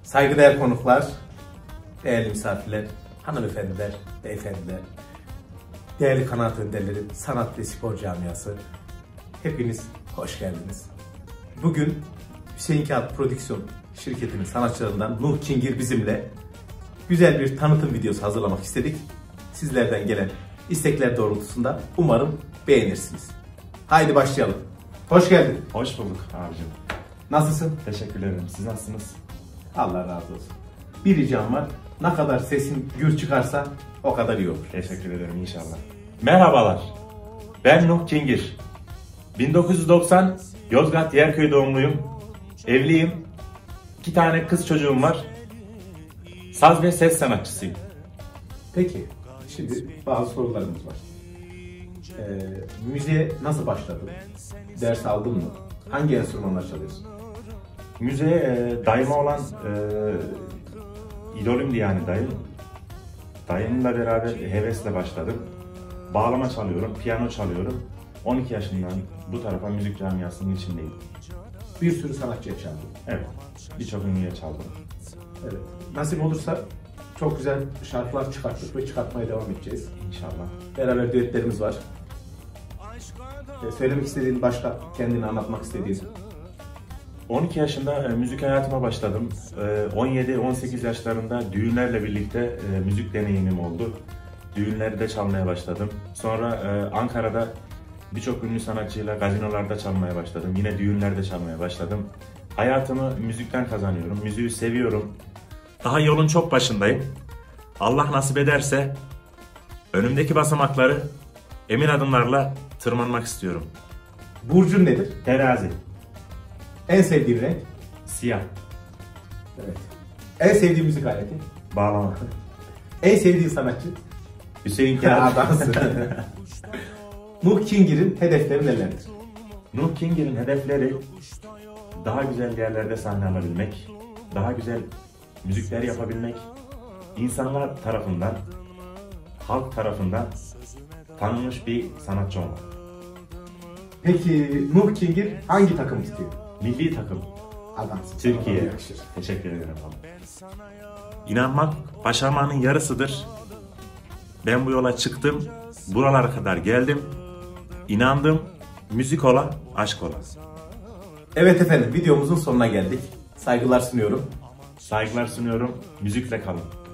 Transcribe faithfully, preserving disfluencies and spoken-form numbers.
Saygıdeğer konuklar, değerli misafirler, hanımefendiler, beyefendiler, değerli kanaat önderleri, sanat ve spor camiası, hepiniz hoş geldiniz. Bugün Hüseyin Kağıt Prodüksiyon şirketinin sanatçılarından Nuh Kingir bizimle güzel bir tanıtım videosu hazırlamak istedik. Sizlerden gelen istekler doğrultusunda umarım beğenirsiniz. Haydi başlayalım. Hoş geldin. Hoş bulduk abicim. Nasılsın? Teşekkür ederim. Siz nasılsınız? Allah razı olsun. Bir ricam var. Ne kadar sesin gür çıkarsa o kadar iyi olur. Teşekkür ederim inşallah. Merhabalar. Ben Nuh Kingir. bin dokuz yüz doksan Yozgat Yerköy doğumluyum. Evliyim. İki tane kız çocuğum var. Saz ve ses sanatçısıyım. Peki, şimdi bazı sorularımız var. Ee, müziğe nasıl başladın? Ders aldın mı? Hangi enstrümanlar çalıyorsun? Müziğe e, dayıma olan e, idolümdü yani dayım. Dayımla beraber hevesle başladım. Bağlama çalıyorum, piyano çalıyorum. on iki yaşından bu tarafa müzik camiasının içindeyim. Bir sürü sanatçıya çaldın. Evet, birçok ünlüye çaldım. Evet. Nasip olursa çok güzel şarkılar çıkarttık ve çıkartmaya devam edeceğiz. İnşallah. Beraber düetlerimiz var. Ee, söylemek istediğin, başka kendini anlatmak istediğin. on iki yaşında e, müzik hayatıma başladım. E, on yedi on sekiz yaşlarında düğünlerle birlikte e, müzik deneyimim oldu. Düğünlerde çalmaya başladım. Sonra e, Ankara'da birçok ünlü sanatçıyla gazinolarda çalmaya başladım. Yine düğünlerde çalmaya başladım. Hayatımı müzikten kazanıyorum. Müziği seviyorum. Daha yolun çok başındayım. Allah nasip ederse önümdeki basamakları emin adımlarla tırmanmak istiyorum. Burcun nedir? Terazi. En sevdiğin renk? Siyah. Evet. En sevdiğin müzik aleti? Bağlama. En sevdiğin sanatçı? Hüseyin Kağıt. Adamsın. Nuh Kingir'in hedefleri nelerdir? Nuh Kingir'in hedefleri daha güzel yerlerde sahne alabilmek, daha güzel müzikler yapabilmek, insanlar tarafından, halk tarafından tanınmış bir sanatçı olmak. Peki Nuh Kingir hangi takım tutuyor? Milli takım. Adamsın. Türkiye. Adama yakışır. Teşekkür ederim abi. İnanmak başarmanın yarısıdır. Ben bu yola çıktım, buralara kadar geldim. İnandım, müzik ola, aşk ola. Evet efendim, videomuzun sonuna geldik. Saygılar sunuyorum. Saygılar sunuyorum, müzikle kalın.